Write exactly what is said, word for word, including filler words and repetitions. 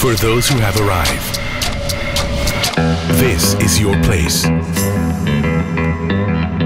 For those who have arrived, this is your place.